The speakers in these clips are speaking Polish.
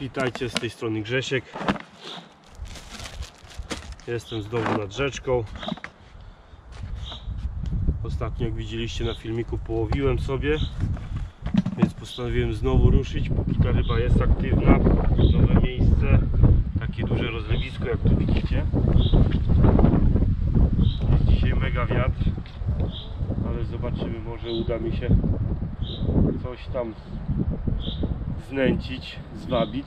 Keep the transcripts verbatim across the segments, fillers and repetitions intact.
Witajcie, z tej strony Grzesiek. Jestem znowu nad rzeczką. Ostatnio, jak widzieliście na filmiku, połowiłem sobie, więc postanowiłem znowu ruszyć, póki ta ryba jest aktywna. Nowe miejsce, takie duże rozlewisko, jak tu widzicie. Jest dzisiaj mega wiatr, ale zobaczymy, może uda mi się coś tam znęcić, zwabić.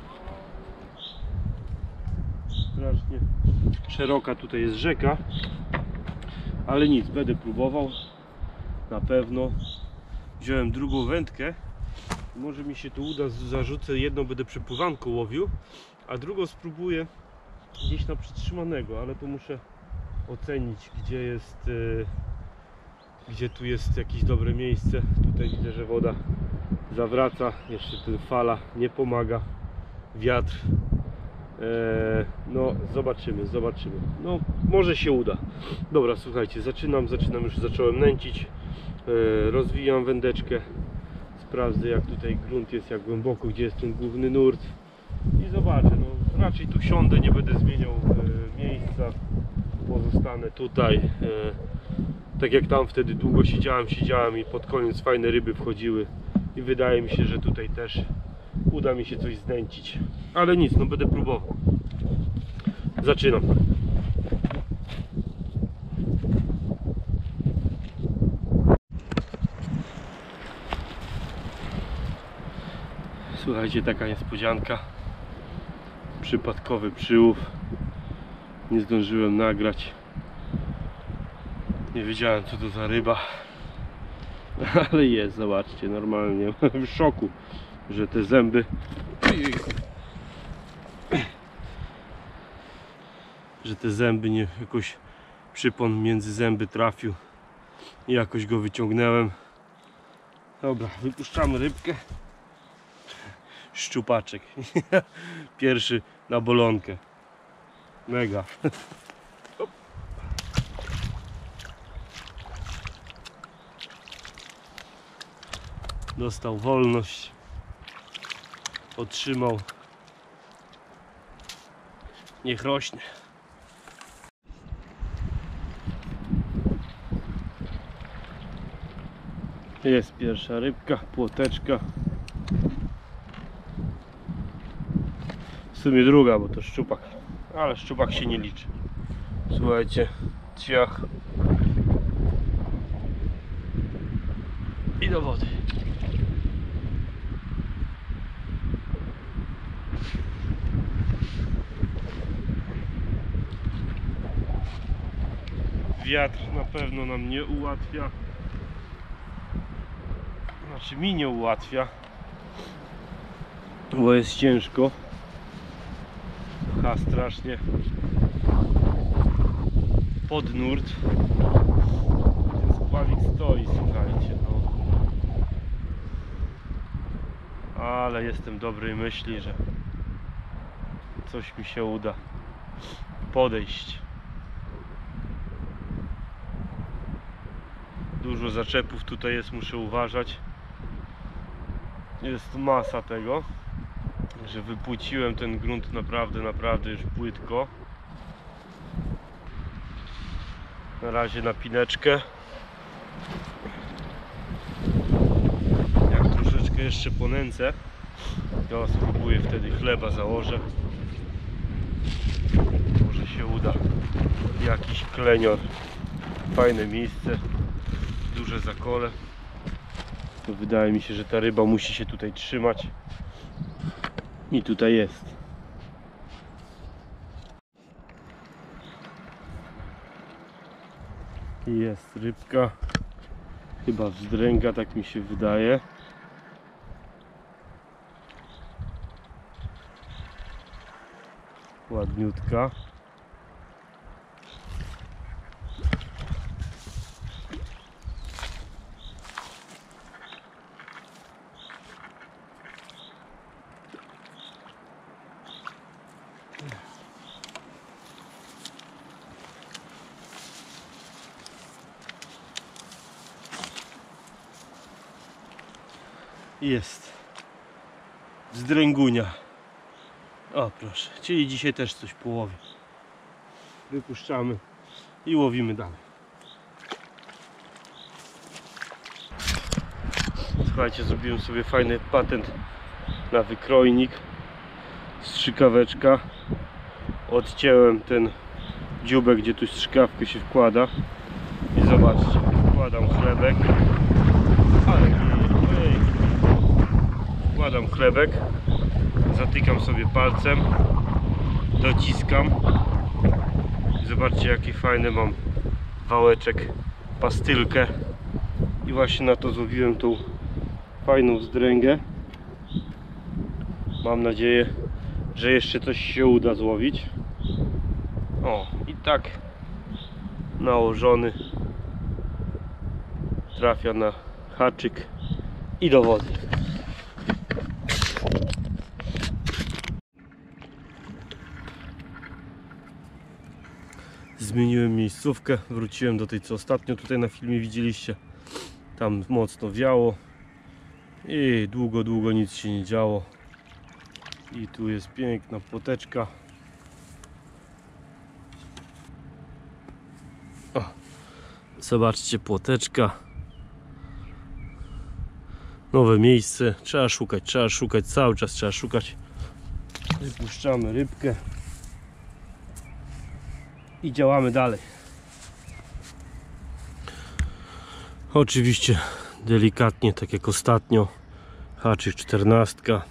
Strasznie szeroka tutaj jest rzeka, ale nic, będę próbował na pewno. Wziąłem drugą wędkę, może mi się to uda, zarzucę jedną, będę przepływanką łowił, a drugą spróbuję gdzieś na przytrzymanego, ale to muszę ocenić, gdzie jest yy, gdzie tu jest jakieś dobre miejsce. Tutaj widzę, że woda zawraca, jeszcze ten fala nie pomaga, wiatr. Eee, no zobaczymy, zobaczymy. No może się uda. Dobra, słuchajcie, zaczynam, zaczynam już zacząłem nęcić. Eee, rozwijam wędeczkę. Sprawdzę, jak tutaj grunt jest, jak głęboko, gdzie jest ten główny nurt. I zobaczę, no raczej tu siądę, nie będę zmieniał e, miejsca. Pozostanę tutaj. E, tak jak tam wtedy długo siedziałem, siedziałem i pod koniec fajne ryby wchodziły. I wydaje mi się, że tutaj też uda mi się coś znęcić. Ale nic, no będę próbował. Zaczynam. Słuchajcie, taka niespodzianka. Przypadkowy przyłów. Nie zdążyłem nagrać. Nie wiedziałem, co to za ryba. Ale jest, zobaczcie, normalnie. W szoku, że te zęby... że te zęby nie... jakoś przypon między zęby trafił i jakoś go wyciągnąłem. Dobra, wypuszczamy rybkę. Szczupaczek. Pierwszy na bolonkę. Mega. Dostał wolność. Otrzymał. Niech rośnie. Jest pierwsza rybka, płoteczka. W sumie druga, bo to szczupak. Ale szczupak się nie liczy. Słuchajcie, ciach. I do wody. Wiatr na pewno nam nie ułatwia. Znaczy mi nie ułatwia, bo jest ciężko. Pcha strasznie pod nurt. Ten spławik stoi, słuchajcie, no. Ale jestem dobrej myśli, że coś mi się uda podejść. Dużo zaczepów tutaj jest, muszę uważać. Jest masa tego, że wypłuciłem ten grunt naprawdę, naprawdę już płytko. Na razie na pineczkę. Jak troszeczkę jeszcze ponęcę, to spróbuję, wtedy chleba założę. Może się uda. Jakiś klenior. Fajne miejsce. Duże zakole. To wydaje mi się, że ta ryba musi się tutaj trzymać. I tutaj jest. Jest rybka. Chyba wzdręga, tak mi się wydaje. Ładniutka. Jest. Zdręgunia. O proszę, czyli dzisiaj też coś połowię. Wypuszczamy i łowimy dalej. Słuchajcie, zrobiłem sobie fajny patent na wykrojnik. Strzykaweczka. Odcięłem ten dziubek, gdzie tu strzykawkę się wkłada. I zobaczcie, wkładam chlebek. Ale ej, wkładam chlebek. Zatykam sobie palcem. Dociskam. I zobaczcie, jaki fajny mam wałeczek, pastylkę. I właśnie na to złowiłem tą fajną wzdręgę. Mam nadzieję, że jeszcze coś się uda złowić. O, i tak nałożony trafia na haczyk i do wody. Zmieniłem miejscówkę, wróciłem do tej, co ostatnio tutaj na filmie widzieliście. Tam mocno wiało i długo, długo nic się nie działo. I tu jest piękna płoteczka. O, zobaczcie, płoteczka. Nowe miejsce. Trzeba szukać, trzeba szukać, cały czas trzeba szukać. Wypuszczamy rybkę i działamy dalej. Oczywiście delikatnie, tak jak ostatnio. Haczyk czternastka.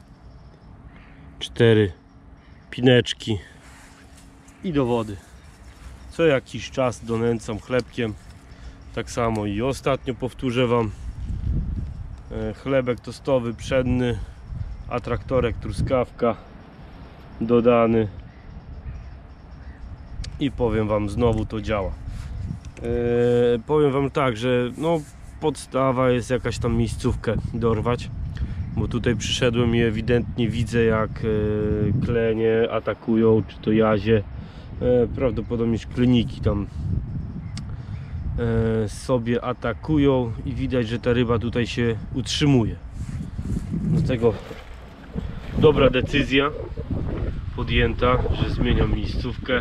Cztery pineczki i do wody. Co jakiś czas donęcam chlebkiem. Tak samo i ostatnio powtórzę wam. Chlebek tostowy pszenny, atraktorek truskawka dodany. I powiem wam, znowu to działa. Eee, powiem wam tak, że no podstawa jest jakaś tam miejscówkę dorwać. Bo tutaj przyszedłem i ewidentnie widzę, jak e, klenie atakują, czy to jazie, e, prawdopodobnie szkleniki tam e, sobie atakują i widać, że ta ryba tutaj się utrzymuje. Dlatego dobra decyzja podjęta, że zmieniam miejscówkę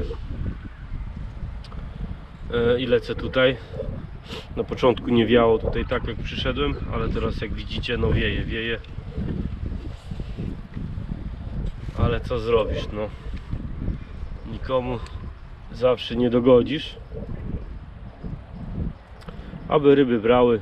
e, i lecę tutaj. Na początku nie wiało tutaj tak, jak przyszedłem, ale teraz, jak widzicie, no wieje, wieje. Ale co zrobisz, no nikomu zawsze nie dogodzisz. Aby ryby brały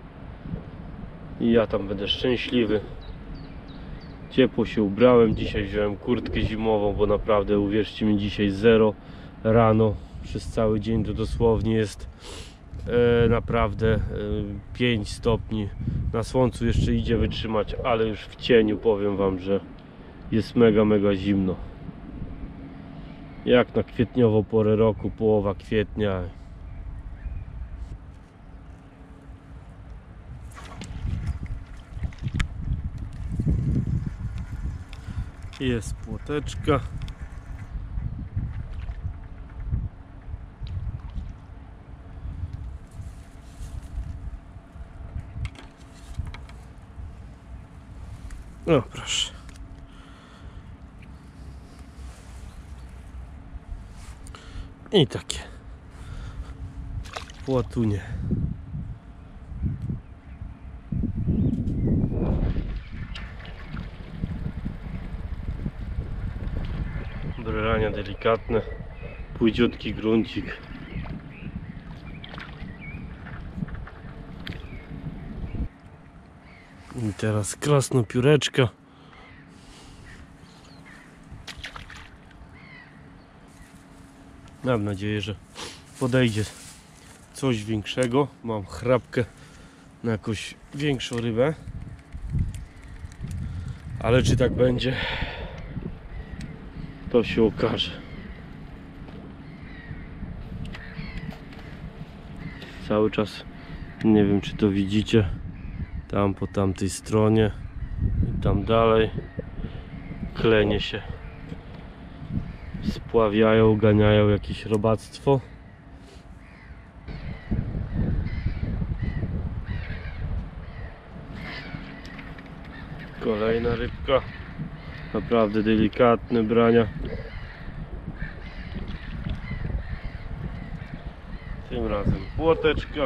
i ja tam będę szczęśliwy. Ciepło się ubrałem, dzisiaj wziąłem kurtkę zimową, bo naprawdę, uwierzcie mi, dzisiaj zero rano, przez cały dzień to dosłownie jest e, naprawdę e, pięć stopni. Na słońcu jeszcze idzie wytrzymać, ale już w cieniu powiem wam, że jest mega, mega zimno. Jak na kwietniową porę roku, połowa kwietnia. Jest płoteczka. O proszę. I takie płotunie. Brania delikatne, płyciutki gruncik. I teraz krasnopióreczka. Mam nadzieję, że podejdzie coś większego. Mam chrapkę na jakąś większą rybę. Ale czy tak będzie, to się okaże. Cały czas, nie wiem czy to widzicie, tam po tamtej stronie i tam dalej klenie się spławiają, ganiają jakieś robactwo. Kolejna rybka. Naprawdę delikatne brania. Tym razem płoteczka.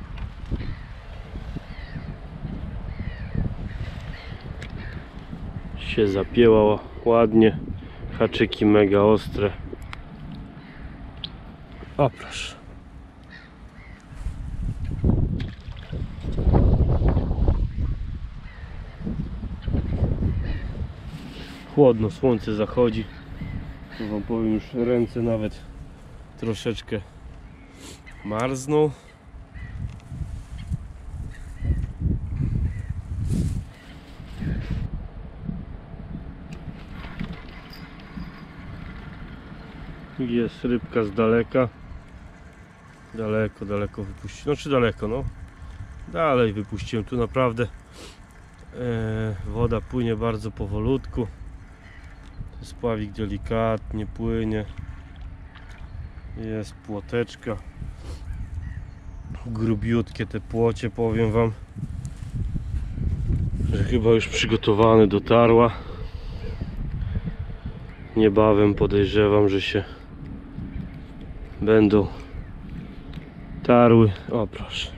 Się zapięła ładnie. Haczyki mega ostre. O proszę. Chłodno, słońce zachodzi. To wam powiem, już ręce nawet troszeczkę marzną. Jest rybka z daleka. Daleko, daleko wypuściłem. No czy daleko, no. Dalej wypuściłem. Tu naprawdę e, woda płynie bardzo powolutku. Spławik delikatnie płynie. Jest płoteczka. Grubiutkie te płocie, powiem wam, że chyba już przygotowane dotarła. Niebawem podejrzewam, że się będą tarły. O proszę.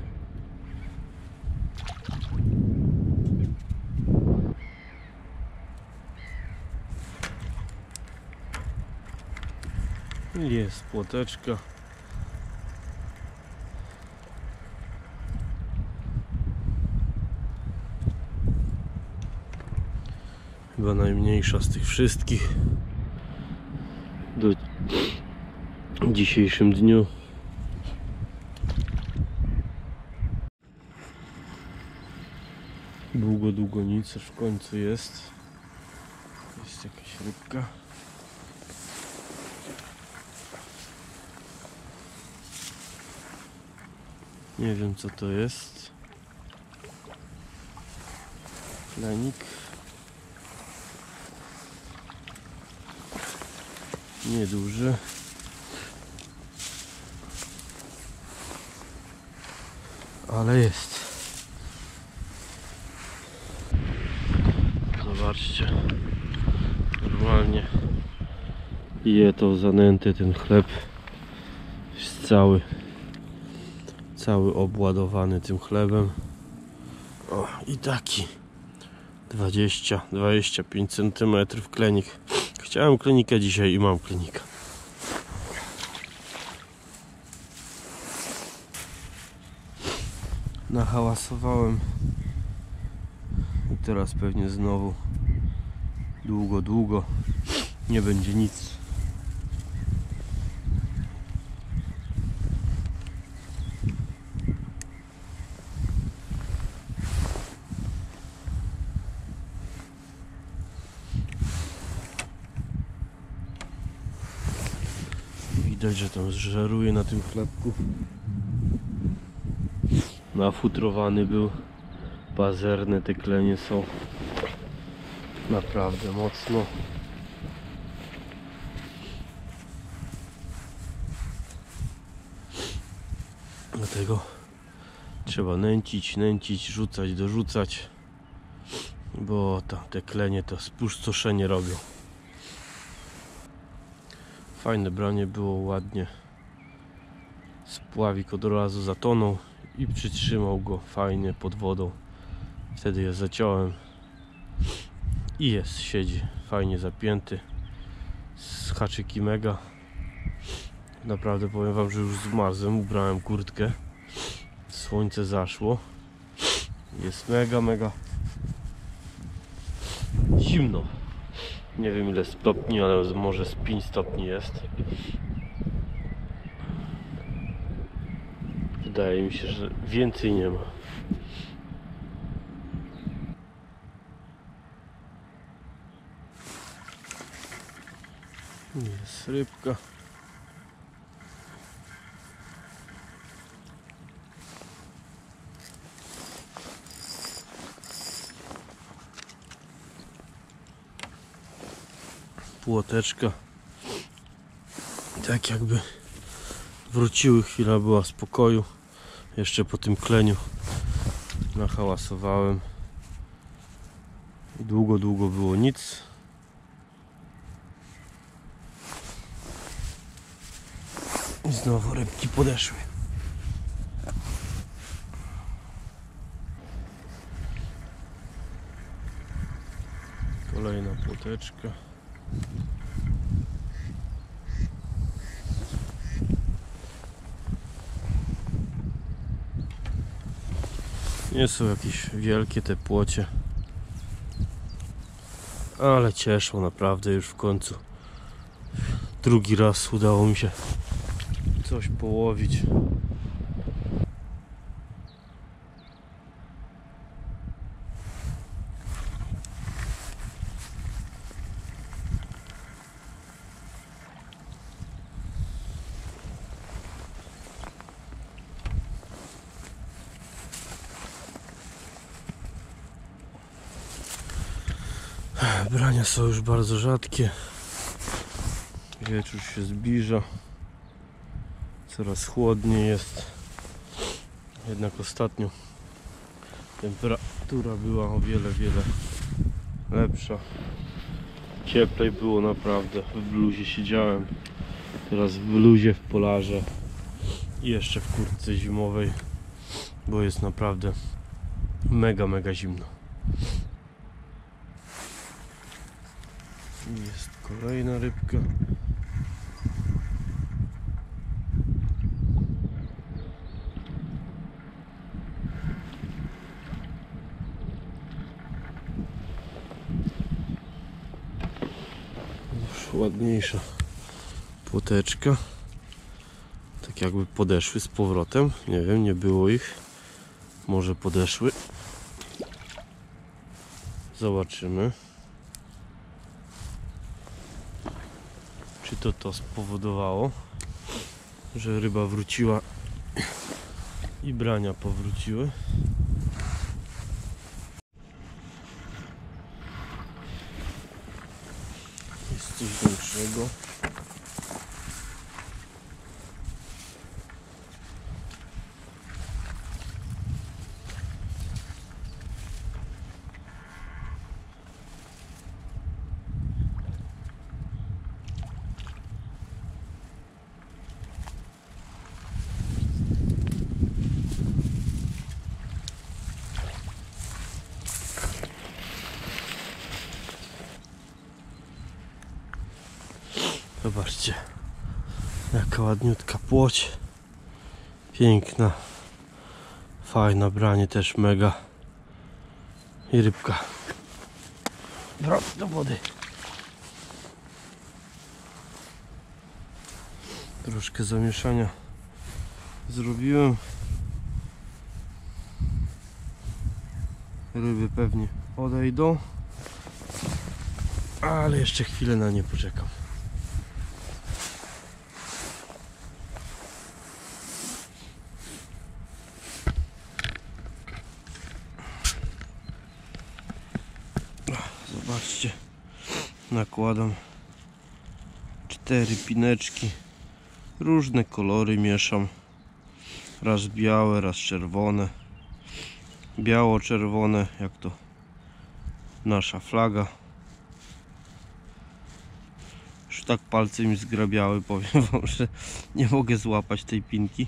Jest płoteczka. Chyba najmniejsza z tych wszystkich do dzisiejszym dniu. Długo, długo nic, aż w końcu jest. Jest jakaś rybka. Nie wiem co to jest. Klenik. Nieduży. Ale jest. Zobaczcie. Normalnie je to zanęty, ten chleb jest cały cały obładowany tym chlebem. O, i taki dwadzieścia do dwudziestu pięciu centymetrów klenik. Chciałem klenikę dzisiaj i mam klenika. Nahałasowałem i teraz pewnie znowu długo, długo nie będzie nic. Widać, że tam zżeruje na tym chlebku. Nafutrowany był. Pazerne te klenie są. Naprawdę mocno. Dlatego trzeba nęcić, nęcić, rzucać, dorzucać. Bo to, te klenie to spustoszenie robią. Fajne branie było, ładnie. Spławik od razu zatonął i przytrzymał go fajnie pod wodą. Wtedy je zaciąłem i jest, siedzi fajnie zapięty. Z haczyki mega. Naprawdę powiem wam, że już zmarzłem, ubrałem kurtkę. Słońce zaszło. Jest mega, mega zimno. Nie wiem ile stopni, ale może z pięć stopni jest. Wydaje mi się, że więcej nie ma. Jest rybka. Płoteczka. Tak jakby wróciły, chwila była spokoju. Jeszcze po tym kleniu nahałasowałem. Długo, długo było nic. I znowu rybki podeszły. Kolejna płoteczka. Nie są jakieś wielkie te płocie, ale cieszą naprawdę. Już w końcu drugi raz udało mi się coś połowić. Brania są już bardzo rzadkie. Wieczór się zbliża. Coraz chłodniej jest. Jednak ostatnio temperatura była o wiele, wiele lepsza. Cieplej było naprawdę. W bluzie siedziałem. Teraz w bluzie, w polarze i jeszcze w kurtce zimowej, bo jest naprawdę mega, mega zimno. Jest kolejna rybka. Już ładniejsza płoteczka. Tak jakby podeszły z powrotem. Nie wiem, nie było ich. Może podeszły. Zobaczymy. Czy to to spowodowało, że ryba wróciła i brania powróciły. Jest coś większego. Zobaczcie, jaka ładniutka płoć, piękna, fajna, branie też mega i rybka. Wrot do wody. Troszkę zamieszania zrobiłem. Ryby pewnie odejdą, ale jeszcze chwilę na nie poczekam. Zobaczcie, nakładam cztery pineczki, różne kolory mieszam, raz białe, raz czerwone, biało-czerwone, jak to nasza flaga. Już tak palce mi zgrabiały, powiem wam, że nie mogę złapać tej pinki.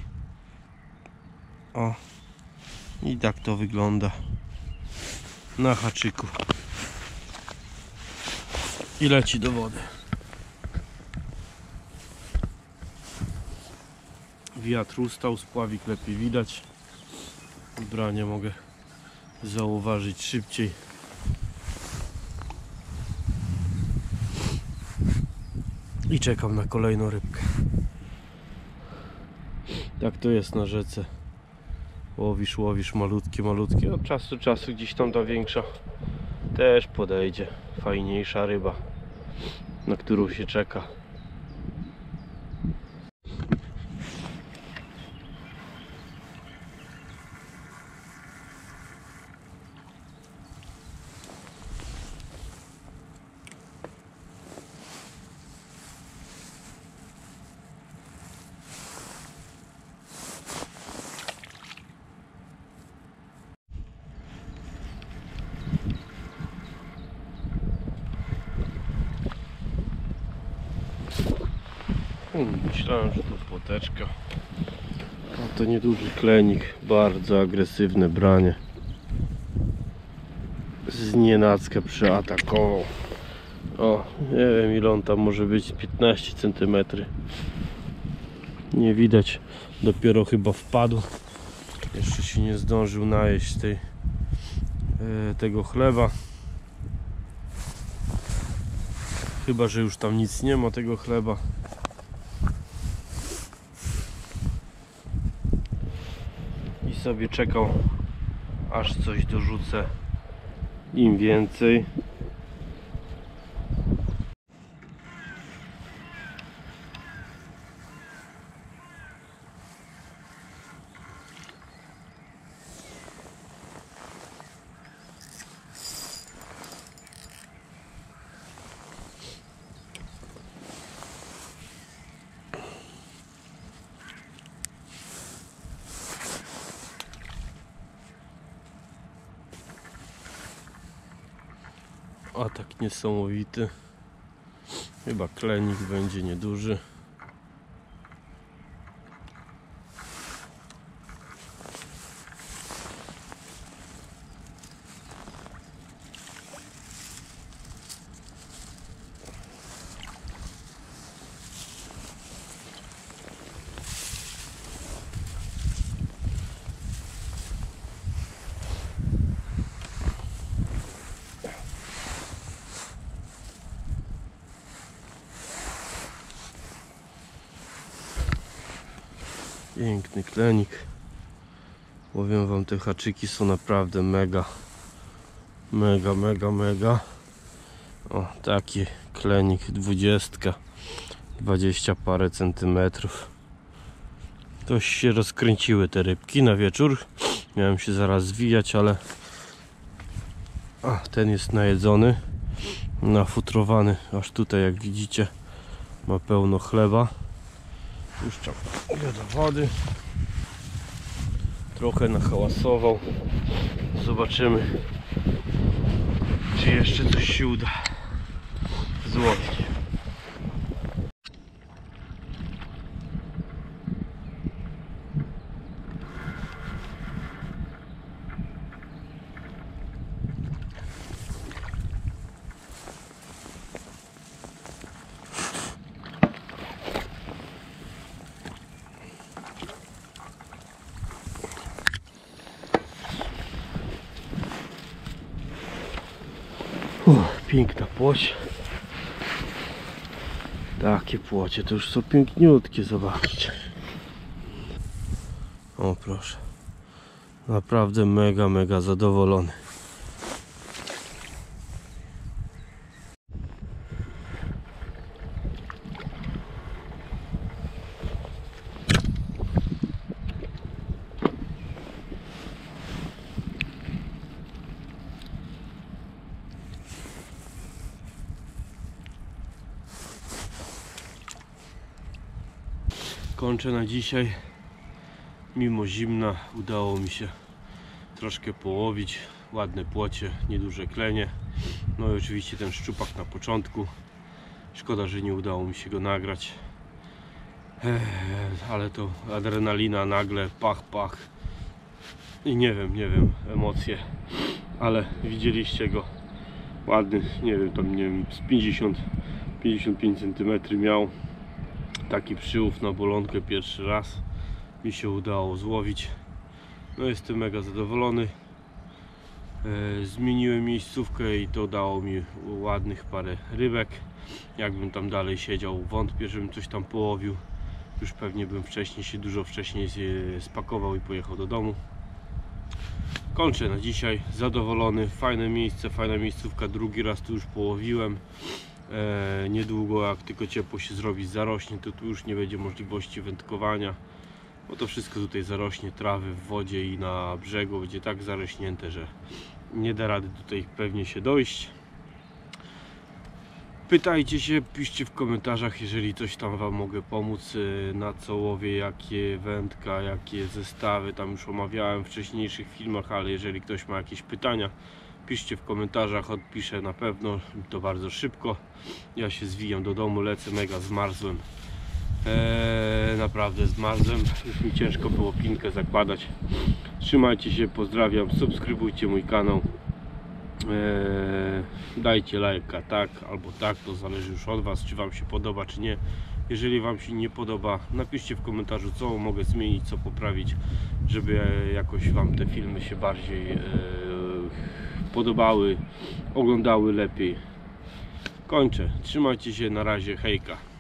O, i tak to wygląda na haczyku. I leci do wody. Wiatr ustał, spławik lepiej widać. Branie mogę zauważyć szybciej. I czekam na kolejną rybkę. Tak to jest na rzece. Łowisz, łowisz malutkie, malutkie. Od czasu do czasu gdzieś tam ta większa też podejdzie. Fajniejsza ryba, na którą się czeka. Hmm, myślałem, że to płoteczka. A to nieduży klenik, bardzo agresywne branie. Znienacka przeatakował. O, nie wiem ile on tam może być, piętnaście centymetrów. Nie widać, dopiero chyba wpadł. Jeszcze się nie zdążył najeść tej, e, tego chleba. Chyba że już tam nic nie ma tego chleba. I sobie czekał, aż coś dorzucę im więcej. A tak niesamowity. Chyba klenik będzie nieduży. Piękny klenik. Powiem wam, te haczyki są naprawdę mega. Mega, mega, mega. O, taki klenik, dwudziestka. Dwadzieścia parę centymetrów. Toś się rozkręciły te rybki na wieczór. Miałem się zaraz zwijać, ale a, ten jest najedzony, nafutrowany. Aż tutaj, jak widzicie, ma pełno chleba. Puszczam go do wody. Trochę nahałasował. Zobaczymy, czy jeszcze coś się uda złowić. Uff, piękna płoć. Takie płocie to już są piękniutkie, zobaczcie. O proszę. Naprawdę mega, mega zadowolony. Kończę na dzisiaj. Mimo zimna udało mi się troszkę połowić. Ładne płocie, nieduże klenie. No i oczywiście ten szczupak na początku. Szkoda, że nie udało mi się go nagrać. Eee, ale to adrenalina nagle, pach, pach. I nie wiem, nie wiem, emocje. Ale widzieliście go. Ładny, nie wiem, tam nie wiem, z pięćdziesiąt do pięćdziesięciu pięciu centymetrów miał. Taki przyłów na bolonkę pierwszy raz mi się udało złowić. No jestem mega zadowolony. E, zmieniłem miejscówkę i to dało mi ładnych parę rybek. Jakbym tam dalej siedział, wątpię, żebym coś tam połowił. Już pewnie bym wcześniej się dużo wcześniej spakował i pojechał do domu. Kończę na dzisiaj, zadowolony, fajne miejsce, fajna miejscówka, drugi raz tu już połowiłem. E, niedługo, jak tylko ciepło się zrobi, zarośnie, to tu już nie będzie możliwości wędkowania, bo to wszystko tutaj zarośnie, trawy w wodzie i na brzegu będzie tak zarośnięte, że nie da rady tutaj pewnie się dojść. Pytajcie się, piszcie w komentarzach, jeżeli coś tam wam mogę pomóc, na co łowię, jakie wędka, jakie zestawy, tam już omawiałem w wcześniejszych filmach, ale jeżeli ktoś ma jakieś pytania, piszcie w komentarzach, odpiszę na pewno, to bardzo szybko. Ja się zwijam do domu, lecę, mega zmarzłem. Eee, naprawdę zmarzłem, już mi ciężko było pinkę zakładać. Trzymajcie się, pozdrawiam, subskrybujcie mój kanał. Eee, dajcie lajka, tak albo tak, to zależy już od Was, czy Wam się podoba, czy nie. Jeżeli Wam się nie podoba, napiszcie w komentarzu, co mogę zmienić, co poprawić, żeby jakoś Wam te filmy się bardziej eee, podobały, oglądały lepiej. Kończę, trzymajcie się, na razie, hejka.